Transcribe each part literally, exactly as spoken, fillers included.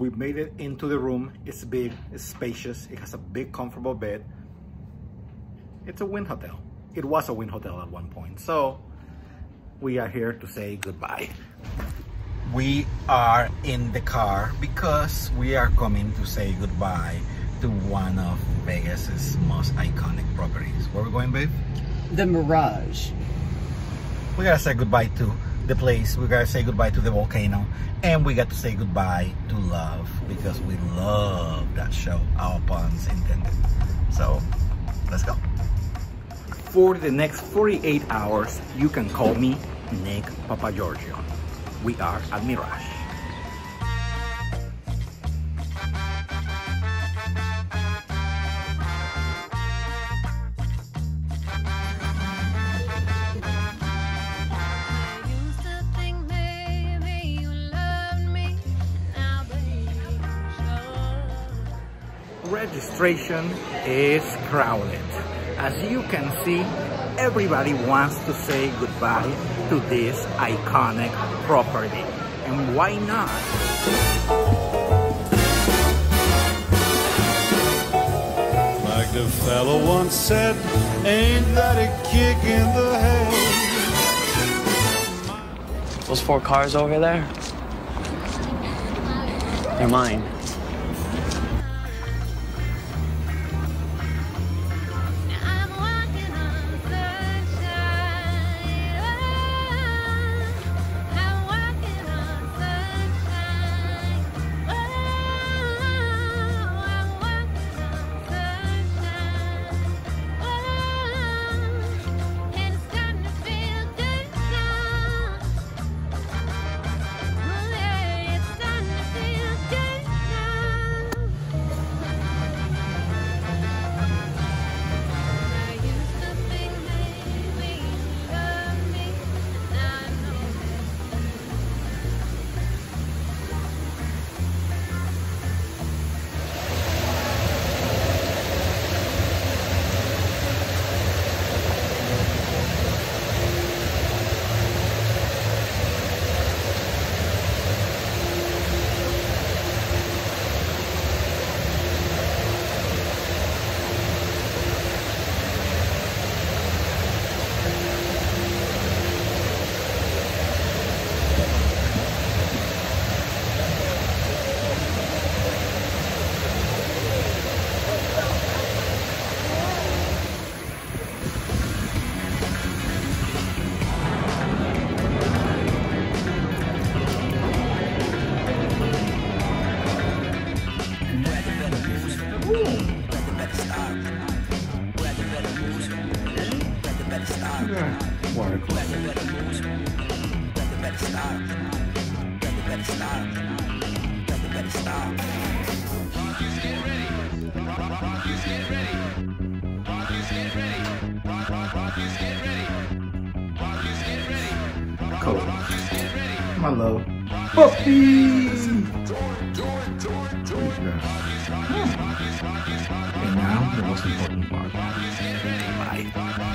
We made it into the room. It's big, it's spacious, it has a big comfortable bed. It's a Wynn hotel. It was a Wynn hotel at one point. So we are here to say goodbye. We are in the car because we are coming to say goodbye to one of Vegas's most iconic properties. Where are we going, babe? The Mirage. We gotta say goodbye to the place. We gotta say goodbye to the volcano, and we got to say goodbye to love because we love that show. All puns intended. So let's go. For the next forty-eight hours, you can call me Nick Papa Giorgio. We are at Mirage. Registration is crowded. As you can see, everybody wants to say goodbye to this iconic property. And why not? Like the fellow once said, ain't that a kick in the head? Those four cars over there, they're mine. Cool. Hello. Puppy! And now, the most important part. Bye.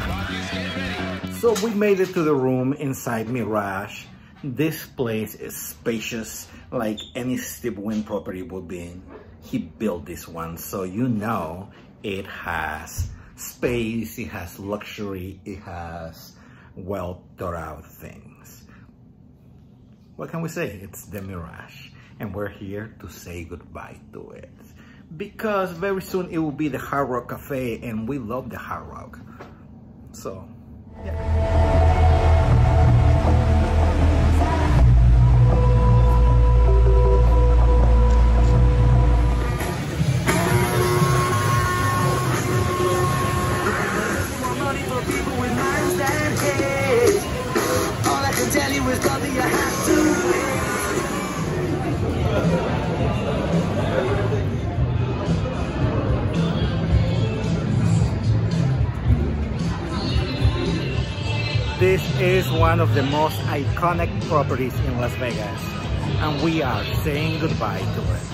So we made it to the room inside Mirage. This place is spacious, like any Steve Wynn property would be. He built this one, so you know it has space, it has luxury, it has well thought out things. What can we say? It's the Mirage, and we're here to say goodbye to it. Because very soon it will be the Hard Rock Cafe, and we love the Hard Rock. So, yeah. This is one of the most iconic properties in Las Vegas, and we are saying goodbye to it.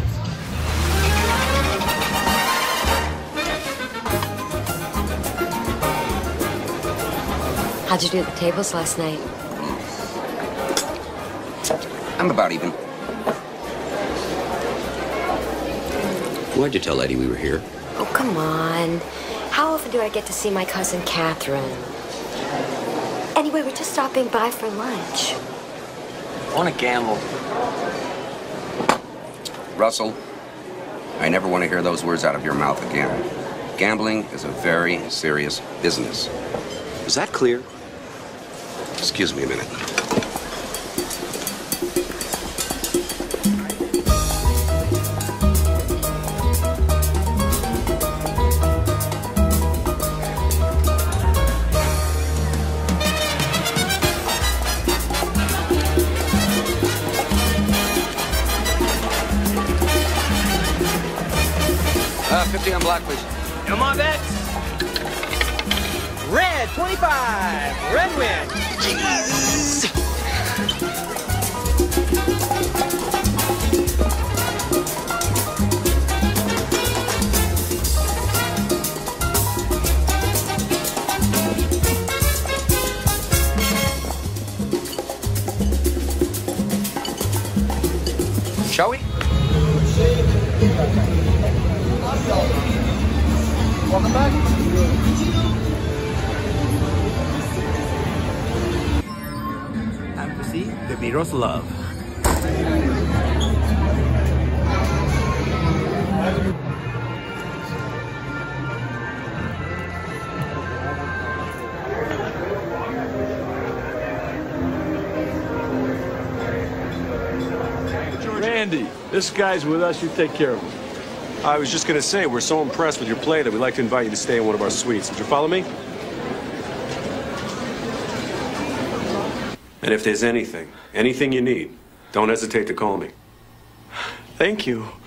How'd you do at the tables last night? I'm about even. Why'd you tell Eddie we were here? Oh, come on. How often do I get to see my cousin Catherine? Anyway, we're just stopping by for lunch. I want to gamble. Russell, I never want to hear those words out of your mouth again. Gambling is a very serious business. Is that clear? Excuse me a minute. Uh, fifty on black, please. Come on, bets. Red, twenty-five. Red win. Jeez. Shall we? Welcome back. Time to see the Miro's love. Randy, this guy's with us. You take care of him. I was just going to say, we're so impressed with your play that we'd like to invite you to stay in one of our suites. Did you follow me? And if there's anything, anything you need, don't hesitate to call me. Thank you.